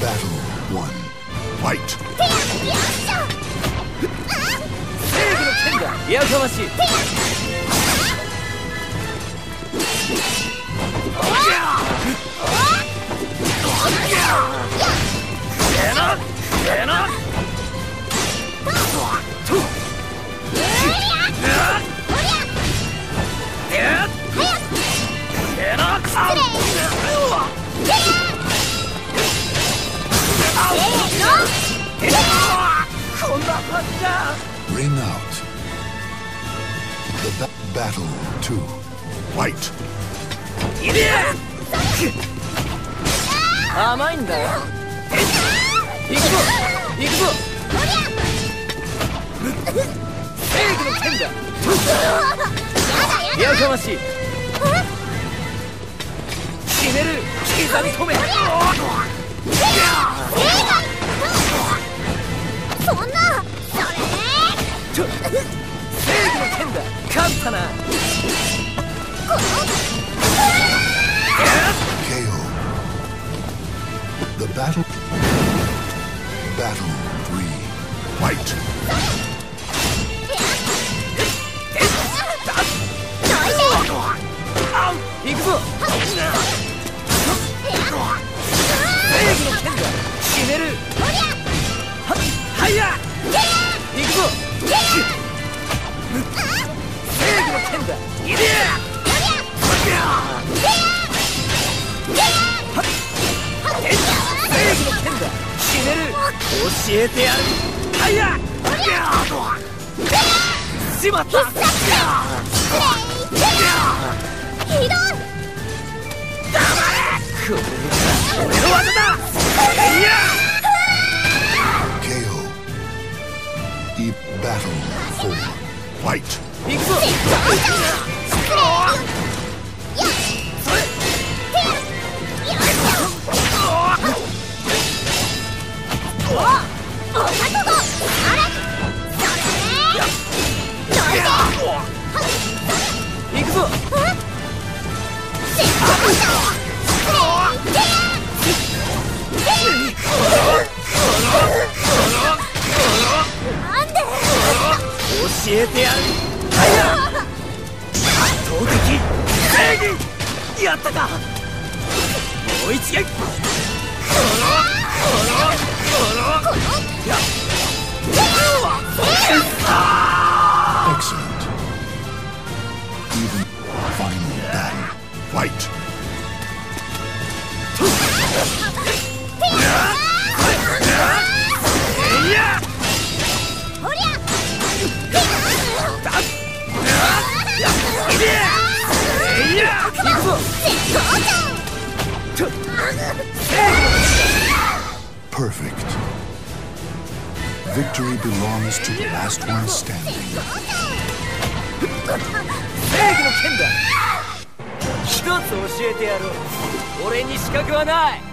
Battle 1. Fight! 正義の剣だ。やかましい。 Ring out. The Battle 2. Fight! 甘いんだよ。行くぞ行くぞ。正義の剣だ。やかましい。ひねる刻み込め。 そんな正義の剣だ。勝ったな。 KO. The Battle 3. Fight! 行くぞ。正義の剣だ。ひねる。はいや。行くぞ。正義の剣だ。いでや。正義の剣だ。ひねる。教えてやる。はいや。しまった。 ひどい。 これが俺の技だ。いや。 KO. Battle 4. Fight! 行くぞ。行くぞ。教えてやる。投撃正義。やったか。もう一撃。 Excellent. Even final battle. Fight! 行くぞ。 Perfect. Victory belongs to the last one standing. 正義の剣だ。一つ教えてやろう。俺に資格はない。